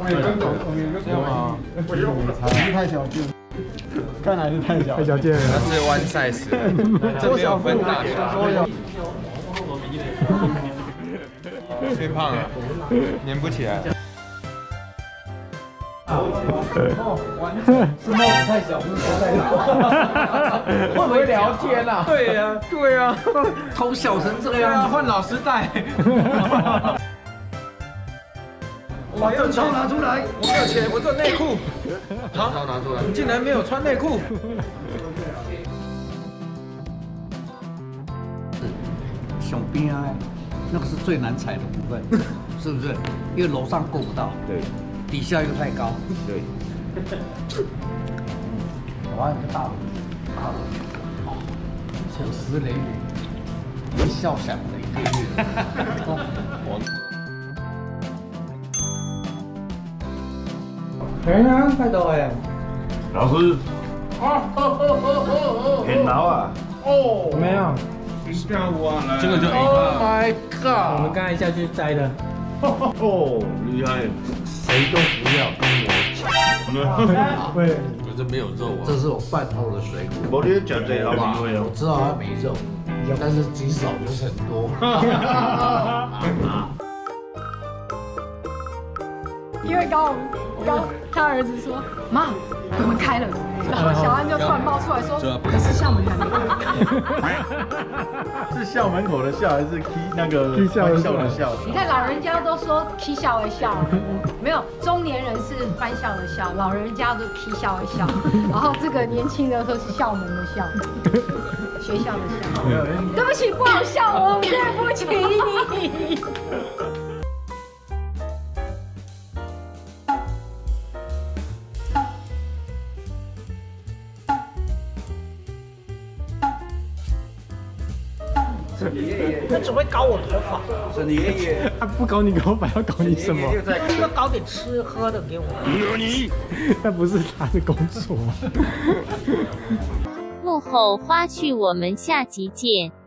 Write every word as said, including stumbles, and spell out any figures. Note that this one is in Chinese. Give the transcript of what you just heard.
这样吗？不用了，太小件，看来是太小，太小件了。 它是 one size， 这没有分大小。太胖了，粘不起来。 是帽子太小，不是头太大。会不会聊天啊？ 对呀，对呀， 头小成这样，换老师戴。把正钞拿出来！ 我没有钱，我只有内裤。 正钞拿出来！ 你竟然没有穿内裤！ 熊边啊，那个是最难踩的部分，是不是？因为楼上够不到， 对， 底下又太高， 对。 哇，这大了，大了，哦，巧思雷雨，笑响雷电月。我。 哎呀，快到哎！ 老师，很牢啊！ 哦，怎么样？ 这个就 A ，Oh my god！ 我们刚才下去摘的。 哦，厉害！ 谁都不要跟我抢。 对， 可是没有肉啊。 这是我饭后的水果。 我你讲这好不会哦。 我知道它没肉，但是极少就是很多。 因为刚刚他儿子说妈，我们开了，然后小安就突然冒出来说，可是校门还没开。 是校门口的校还是 key 那个翻校的校？ 你看老人家都说 key 校的校，没有中年人是翻校的校，老人家都 key 校的校，然后这个年轻的说是校门的校，学校的校。对不起，不好笑，我对不起你。 他只会搞我头发， 是你爷爷。 他不搞你头发，要搞你什么？ 要搞点吃喝的给我。 你， 那不是他的工作。 幕后花絮，我们下集见。